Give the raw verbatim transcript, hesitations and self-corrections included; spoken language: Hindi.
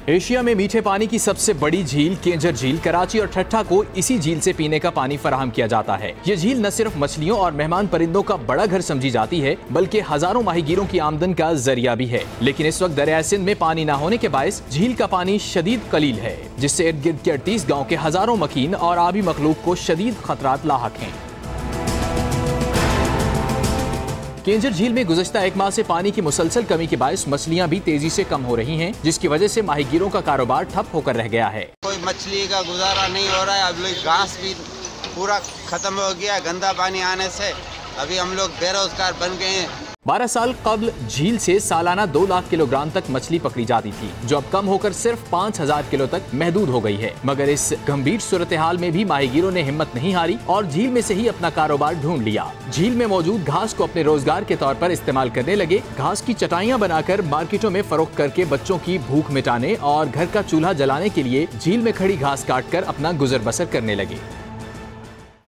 एशिया में मीठे पानी की सबसे बड़ी झील केंजर झील कराची और ठट्ठा को इसी झील से पीने का पानी फराहम किया जाता है। ये झील न सिर्फ मछलियों और मेहमान परिंदों का बड़ा घर समझी जाती है, बल्कि हजारों माहीगीरों की आमदन का जरिया भी है। लेकिन इस वक्त दरिया सिंध में पानी न होने के बायस झील का पानी शदीद कलील है, जिससे इर्द गिर्द के अड़तीस गाँव के हजारों मकीन और आबी मखलूक को शदीद खतरात लाहक हैं। केंजर झील में गुज़श्ता एक माह से पानी की मुसलसल कमी के बायस मछलियां भी तेजी से कम हो रही हैं, जिसकी वजह से माहीगीरों का कारोबार ठप होकर रह गया है। कोई मछली का गुजारा नहीं हो रहा है। अब लोग घास भी पूरा खत्म हो गया है गंदा पानी आने से। अभी हम लोग बेरोजगार बन गए हैं। बारह साल कबल झील से सालाना दो लाख किलोग्राम तक मछली पकड़ी जाती थी, जो अब कम होकर सिर्फ पाँच हजार किलो तक महदूद हो गई है। मगर इस गंभीर सूरत हाल में भी माहीगीरों ने हिम्मत नहीं हारी और झील में से ही अपना कारोबार ढूंढ लिया। झील में मौजूद घास को अपने रोजगार के तौर पर इस्तेमाल करने लगे। घास की चटाइयाँ बनाकर मार्केटों में फरोख्त करके बच्चों की भूख मिटाने और घर का चूल्हा जलाने के लिए झील में खड़ी घास काट कर अपना गुजर बसर करने लगे।